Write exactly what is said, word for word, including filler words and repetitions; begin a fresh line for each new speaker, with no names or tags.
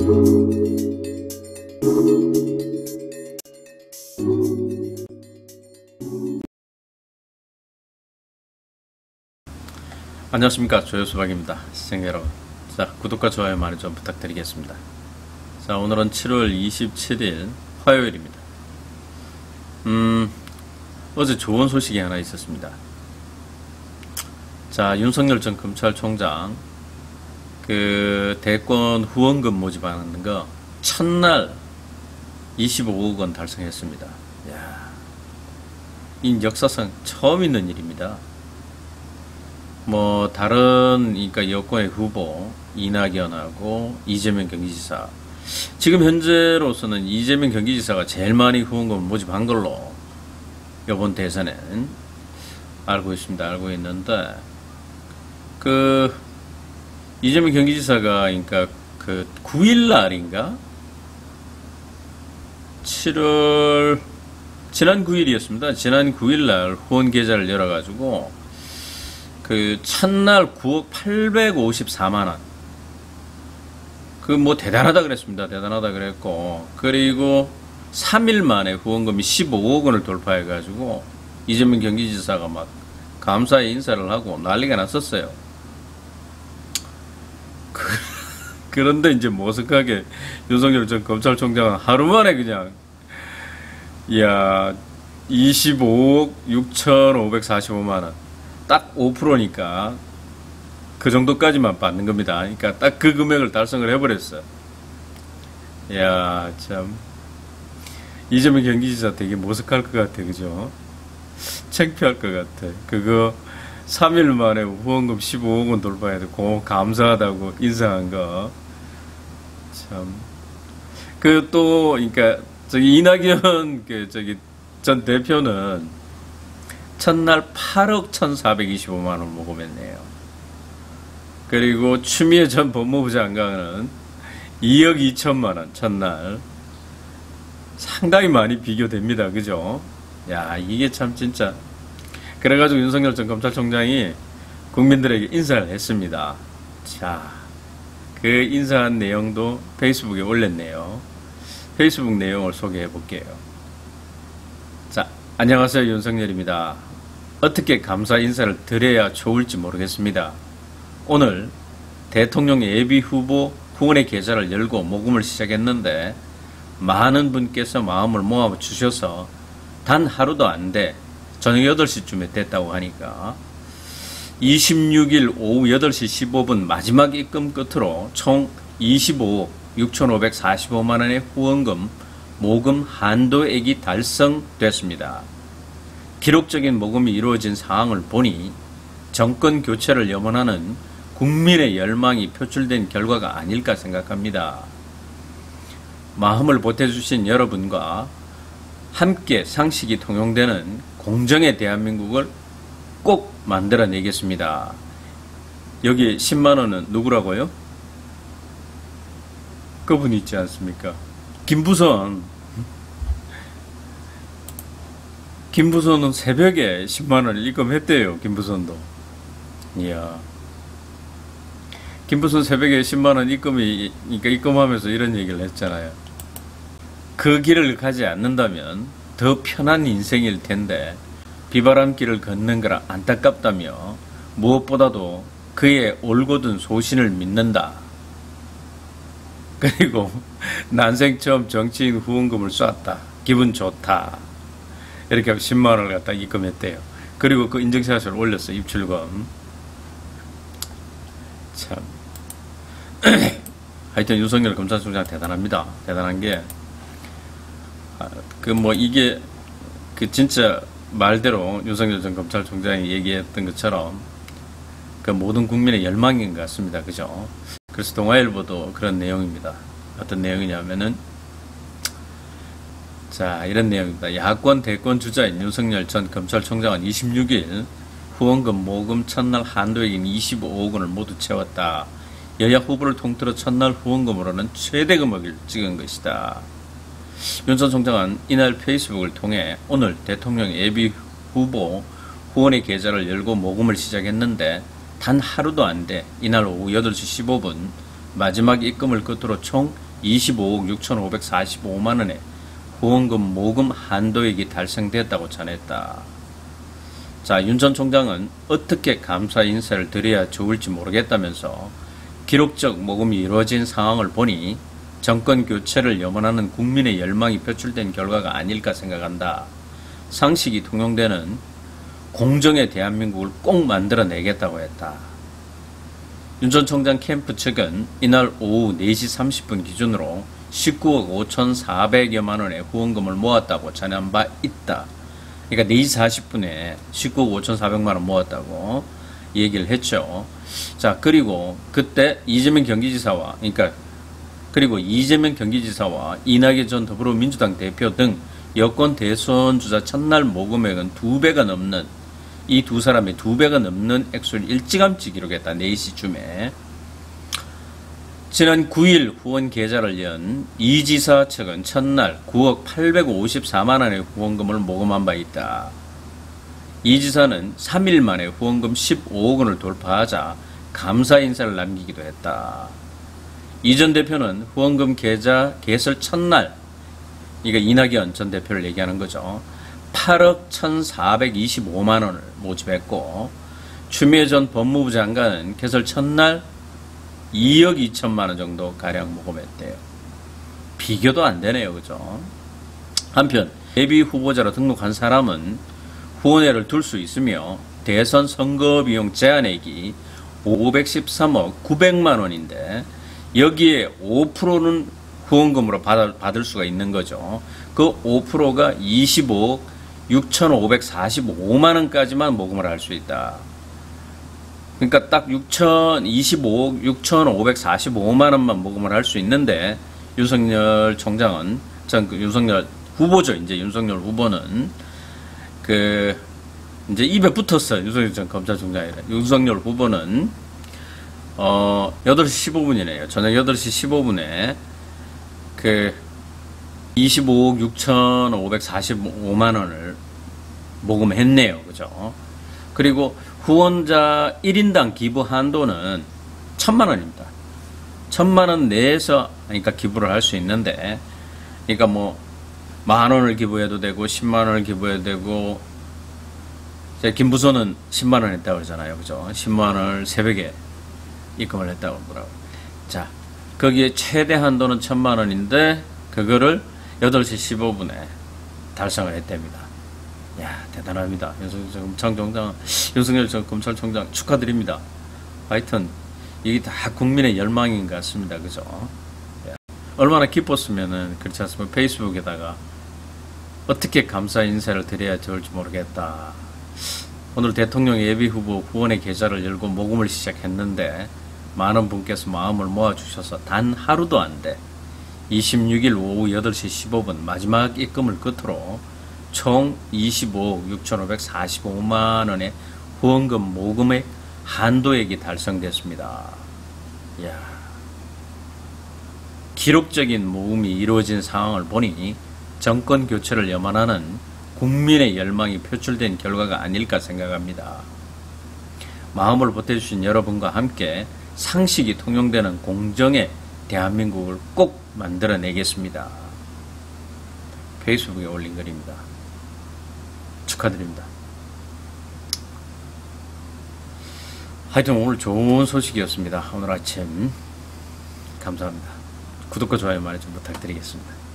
안녕하십니까, 조효수박입니다. 시청자 여러분, 자, 구독과 좋아요 많이 좀 부탁드리겠습니다. 자, 오늘은 칠월 이십칠일 화요일입니다. 음 어제 좋은 소식이 하나 있었습니다. 자, 윤석열 전 검찰총장 그 대권 후원금 모집하는 거 첫날 이십오억 원 달성했습니다. 이야, 이 역사상 처음 있는 일입니다. 뭐 다른 그러니까 여권의 후보 이낙연하고 이재명 경기지사, 지금 현재로서는 이재명 경기지사가 제일 많이 후원금을 모집한 걸로 이번 대선엔 알고 있습니다. 알고 있는데 그 이재명 경기지사가 그러니까 그 구일 날인가 칠월 지난 구일이었습니다. 지난 구일 날 후원 계좌를 열어가지고 그 첫날 구억 팔백오십사만 원. 그 뭐 대단하다 그랬습니다. 대단하다 그랬고, 그리고 삼 일 만에 후원금이 십오억 원을 돌파해 가지고 이재명 경기지사가 막 감사의 인사를 하고 난리가 났었어요. 그, 그런데 이제 모색하게 윤석열 전 검찰총장은 하루 만에 그냥 이야 이십오억 육천오백사십오만 원, 딱 오 퍼센트니까 그 정도까지만 받는 겁니다. 그러니까 딱 그 금액을 달성을 해버렸어. 이야, 참 이재명 경기지사 되게 모색할 것 같아, 그죠? 창피할 것 같아. 그거 삼 일 만에 후원금 십오억 원 돌파해도 고 감사하다고 인사한 거 참. 그 또 그러니까 저기 이낙연 그 저기 전 대표는 첫날 팔억 천사백이십오만 원 모금했네요. 그리고 추미애 전 법무부 장관은 이억 이천만 원 첫날. 상당히 많이 비교됩니다. 그죠? 야, 이게 참 진짜. 그래가지고 윤석열 전 검찰총장이 국민들에게 인사를 했습니다. 자, 그 인사한 내용도 페이스북에 올렸네요. 페이스북 내용을 소개해 볼게요. 자, 안녕하세요, 윤석열입니다. 어떻게 감사 인사를 드려야 좋을지 모르겠습니다. 오늘 대통령 예비후보 후원의 계좌를 열고 모금을 시작했는데 많은 분께서 마음을 모아 주셔서 단 하루도 안 돼 저녁 여덟 시쯤에 됐다고 하니까 이십육일 오후 여덟 시 십오 분 마지막 입금 끝으로 총 이십오억 육천오백사십오만 원의 후원금 모금 한도액이 달성됐습니다. 기록적인 모금이 이루어진 상황을 보니 정권 교체를 염원하는 국민의 열망이 표출된 결과가 아닐까 생각합니다. 마음을 보태주신 여러분과 함께 상식이 통용되는 공정의 대한민국을 꼭 만들어내겠습니다. 여기 십만 원은 누구라고요? 그분 있지 않습니까? 김부선. 김부선은 새벽에 십만 원을 입금했대요. 김부선도. 이야. 김부선 새벽에 십만 원 입금이, 그러니까 입금하면서 이런 얘기를 했잖아요. 그 길을 가지 않는다면 더 편한 인생일 텐데 비바람길을 걷는 거라 안타깝다며 무엇보다도 그의 올곧은 소신을 믿는다. 그리고 난생 처음 정치인 후원금을 쐈다. 기분 좋다. 이렇게 하면 십만 원을 갖다 입금했대요. 그리고 그 인증샷을 올렸어, 입출금. 참. 하여튼 윤석열 검찰총장 대단합니다. 대단한 게, 그 뭐 이게 그 진짜 말대로 윤석열 전 검찰총장이 얘기했던 것처럼 그 모든 국민의 열망인 것 같습니다. 그죠? 그래서 동아일보도 그런 내용입니다. 어떤 내용이냐면은, 자, 이런 내용입니다. 야권 대권 주자인 윤석열 전 검찰총장은 이십육일 후원금 모금 첫날 한도액인 이십오억 원을 모두 채웠다. 여야 후보를 통틀어 첫날 후원금으로는 최대 금액을 찍은 것이다. 윤 전 총장은 이날 페이스북을 통해 오늘 대통령 예비 후보 후원의 계좌를 열고 모금을 시작했는데 단 하루도 안 돼 이날 오후 여덟 시 십오 분 마지막 입금을 끝으로 총 이십오억 육천오백사십오만 원의 후원금 모금 한도액이 달성됐다고 전했다. 자, 윤 전 총장은 어떻게 감사 인사를 드려야 좋을지 모르겠다면서 기록적 모금이 이루어진 상황을 보니 정권 교체를 염원하는 국민의 열망이 표출된 결과가 아닐까 생각한다. 상식이 통용되는 공정의 대한민국을 꼭 만들어내겠다고 했다. 윤 전 총장 캠프 측은 이날 오후 네 시 삼십 분 기준으로 십구억 오천사백여만 원의 후원금을 모았다고 전한 바 있다. 그러니까 네 시 사십 분에 십구억 오천사백만 원 모았다고 얘기를 했죠. 자, 그리고 그때 이재명 경기지사와, 그러니까 그리고 이재명 경기지사와 이낙연 전 더불어민주당 대표 등 여권 대선 주자 첫날 모금액은 두 배가 넘는, 이 두 사람의 두 배가 넘는 액수를 일찌감치 기록했다. 네 시쯤에. 지난 구 일 후원 계좌를 연 이 지사 측은 첫날 구억 팔백오십사만 원의 후원금을 모금한 바 있다. 이 지사는 삼 일 만에 후원금 십오억 원을 돌파하자 감사 인사를 남기기도 했다. 이 전 대표는 후원금 계좌 개설 첫날, 그러니까 이낙연 전 대표를 얘기하는 거죠. 팔억 천사백이십오만 원을 모집했고, 추미애 전 법무부 장관은 개설 첫날 이억 이천만 원 정도 가량 모금했대요. 비교도 안 되네요, 그죠? 한편 예비 후보자로 등록한 사람은 후원회를 둘 수 있으며 대선 선거비용 제한액이 오백십삼억 구백만 원인데 여기에 오 퍼센트는 후원금으로 받을, 받을 수가 있는 거죠. 그 오 퍼센트가 이십오억 육천오백사십오만 원까지만 모금을 할 수 있다. 그러니까 딱 이십오억 육천오백사십오만 원만 모금을 할 수 있는데, 윤석열 총장은, 전 윤석열 후보죠. 이제 윤석열 후보는 그 이제 입에 붙었어요. 윤석열 전 검찰총장이래. 윤석열 후보는 어 여덟 시 십오 분이네요. 저녁 여덟 시 십오 분에 그 이십오억 육천오백사십오만 원을 모금했네요. 그죠? 그리고 후원자 일 인당 기부 한도는 천만 원입니다. 천만 원 내에서, 그러니까 기부를 할 수 있는데, 그러니까 뭐 만 원을 기부해도 되고 십만 원을 기부해도 되고, 제 김부선은 십만 원 했다고 그러잖아요. 그죠? 십만 원을 새벽에 입금을 했다고 그러더라고요. 자, 거기에 최대 한도는 천만 원인데 그거를 여덟 시 십오 분에 달성을 했답니다. 야, 대단합니다. 윤석열 전 검찰총장, 윤석열 전 검찰총장 축하드립니다. 하여튼 이게 다 국민의 열망인 것 같습니다. 그죠? 야, 얼마나 기뻤으면은, 그렇지 않습니까? 페이스북에다가 어떻게 감사 인사를 드려야 좋을지 모르겠다. 오늘 대통령 예비후보 후원의 계좌를 열고 모금을 시작했는데 많은 분께서 마음을 모아주셔서 단 하루도 안 돼 이십육 일 오후 여덟 시 십오 분 마지막 입금을 끝으로 총 이십오억 육천오백사십오만 원의 후원금 모금액 한도액이 달성됐습니다. 이야, 기록적인 모금이 이루어진 상황을 보니 정권 교체를 염원하는 국민의 열망이 표출된 결과가 아닐까 생각합니다. 마음을 보태주신 여러분과 함께 상식이 통용되는 공정의 대한민국을 꼭 만들어내겠습니다. 페이스북에 올린 글입니다. 축하드립니다. 하여튼 오늘 좋은 소식이었습니다. 오늘 아침 감사합니다. 구독과 좋아요 많이 좀 부탁드리겠습니다.